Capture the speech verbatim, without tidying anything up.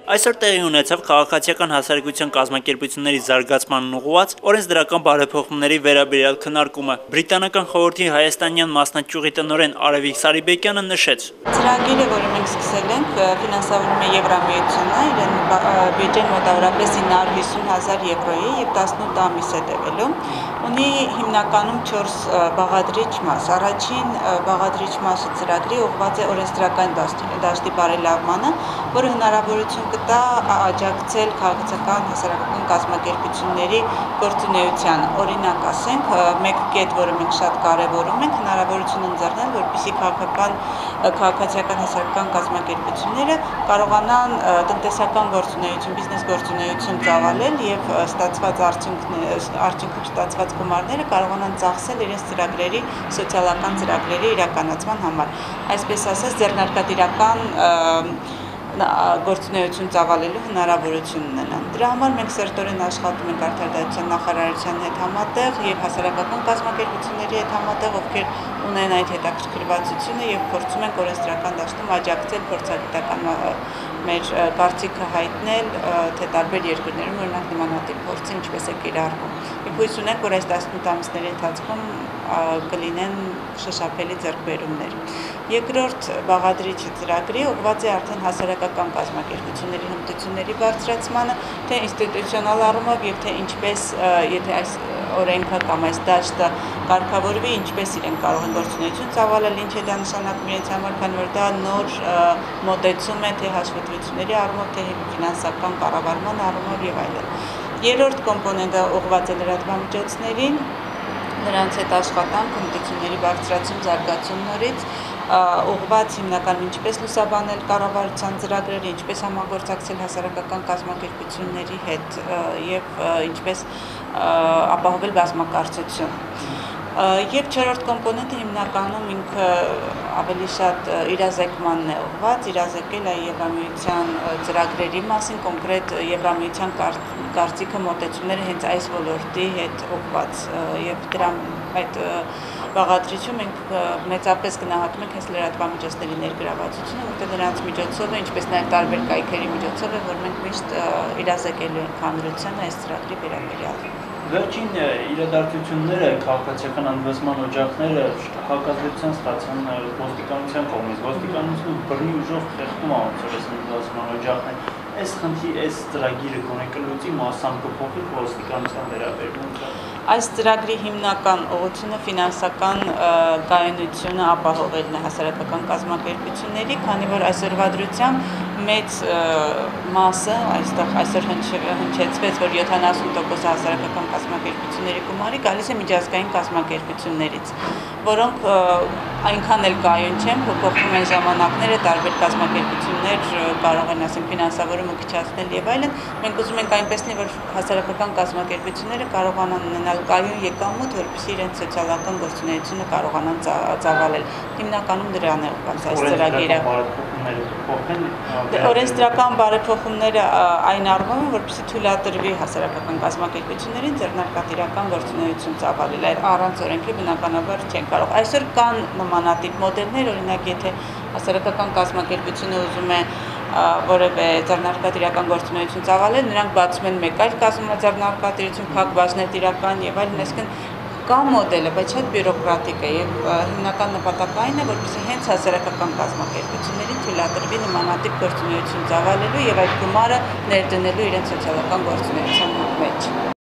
Այսօր տեղի ունեցավ քաղաքացիական հասարակության կազմակերպությունների զարգացմանն ուղղված օրենսդրական բարեփոխումների վերաբերյալ քննարկումը։ Բրիտանական խորհրդի հայաստանյան մասնաճյուղի տնօրեն Արևիկ Սարիբեկյանը նշեց. Ծրագիրը, որը մենք սկսել ենք, ֆինանսավորում է Եվրամիությունը, իրեն բյուջեն մոտավորապես ինը հարյուր հիսուն հազար եվրոյի եւ տասնութ ամիս է տևելու։ Ունի հիմնականում չորս բաղադրիչ մաս։ Առաջին բաղադրիչ մասը ծրագրի ուղղված է օրենսդրական դաշտի բարելավմանը, որը հնարավորություն կտա աջակցել քաղաքացիական հասարակական կազմակերպությունների գործունեությանը։ Օրինակ ասենք, մեկ կետ, որը մենք շատ կարևորում ենք, հնարավորություն ընձեռնել, որպեսզի քաղաքական քաղաքացիական հասարակական կազմակերպությունները կարողանան տնտեսական գործունեություն, բիզնես գործունեություն ծավալել եւ ստացված արդյունքում ստացված գումարները կարողանան ծախսել իրենց ծրագրերի, սոցիալական ծրագրերի իրականացման համար։ Այսպես ասած, ձեռնարկատիրական գործունեություն ծավալելու հնարավորություն ունենան։ Դրա համար մենք սերտորեն աշխատում ենք Արդարադատության նախարարության հետ համատեղ եւ հասարակական կազմակերպությունների հետ համատեղ, ովքեր ունեն այդ հետաքրքրվածությունը եւ փորձում ենք օրենսդրական դաշտում աջակցել փորձագիտական մեր կարծիքը հայտնել, թե տարբեր երկրներում օրինակ նմանատիպ փորձը ինչպես է կիրառվում։ Եվ հույս ունենք, որ այս տասնութ ամիսների ընթացքում կլինեն շոշափելի ձեռքբերումներ։ Երկրորդ բաղադրիչը ծրագրի ուղղված է արդեն հասարակական կազմակերպությունների հմտությունների բարձրացմանը, թե ինստիտուցիոնալ առումով եւ թե ինչպես, եթե այս օրենքը կամ այս դաշտը կարգավորվի, ինչպես իրենք կարող են գործունեություն ծավալել, ինչ է դա նշանակում իրենց համար, քանի որ դա նոր մոտեցում է թե հաշվետվությունների առումով, թե ֆինանսական կառավարման առումով եւ այլն։ Երրորդ կոմպոնենտը ուղղված է լրատվամիջոցներին, նրանց հետ աշխատանք, հմտությունների բարձրացում, զարգացում նորից, ուղղված հիմնականում ինչպես լուսաբանել կառավարության ծրագրերը, ինչպես համագործակցել հասարակական կազմակերպությունների հետ եւ ինչպես ապահովել բազմակարծություն։ Եվ չորրորդ կոմպոնենտը հիմնականում ինքը ավելի շատ իրազեկմանն է ուղղված, իրազեկել է Եվրամիության ծրագրերի մասին, կոնկրետ Եվրամիության կարծիքը, մոտեցումները հենց այս ոլորտի հետ ուղղված եւ դրա այդ բաղադրիչում մենք մեծապես գնահատում ենք հենց լրատվամիջոցների ներգրավվածությունը, որտեղ նրանց միջոցով է, ինչպես նաև տարբեր կայքերի միջոցով է, որ մենք միշտ իրազեկելու ենք հանրությանը այս ծրագրի վերաբերյալ։ Վերջին իրադարձությունները, քաղաքացիական անվտանգության օջախները հակազդեցության ստացան ոստիկանության կողմից, ոստիկանությունը բռնի ուժով խեղդում է անվտանգության օջախները։ Այս խնդրի, այս ծրագիրը գոնե կլուծի մասամբ կփոխի ոստիկանության վերաբերյալ։ Այս ծրագրի հիմնական ուղղությունը ֆինանսական կայունությունը ապահովելն է հասարակական կազմակերպությունների, քանի որ այսօրվա դրությամբ մեծ մասը այստեղ այսօր հնչեցվեց, որ յոթանասուն տոկոս հասարակական կազմակերպությունների գումարի գալիս է միջազգային կազմակերպություններից, որոնք այնքան էլ կայուն չեն, փոփոխվում են ժամանակները, տարբեր կազմակերպություններ կարող են ասենք ֆինանսավորումը քչացնել եւ այլն։ Մենք ուզում ենք այնպես լինի, որ հասարակական կազմակերպությունները կարողանան ունենալ կայուն եկամուտ, որպեսզի իրենց սոցիալական գործունեությունը կարողանան ծավալել։ Հիմնականում դրան է ուղղված այս ծրագիրը։ Օրենսդրական բարեփոխումները այն առումով են, որպեսզի թույլատրվի հասարակական կազմակերպություններին ձեռնարկատիրական գործունեություն ծավալել, այլ առանց օրենքի բնականաբար չեն կարող։ Այսօր կան նմանատիպ մոդելներ, օրինակ եթե հասարակական կազմակերպությունը ուզում է որևէ ձեռնարկատիրական գործունեություն ծավալել, նրանք բացում են մեկ այլ կազմաձեռնարկատիրություն, փակ բաժնետիրական եւ այլն, այսինքն կա մոդելը, բայց շատ բյուրոկրատիկ է եւ հիմնական նպատակը այն է, որպեսզի հենց հասարակական կազմակերպություններին թույլատրվի նմանատիպ գործունեություն ծավալելու եւ այդ գումարը ներդնելու իրենց սոցիալական գործունեության մեջ։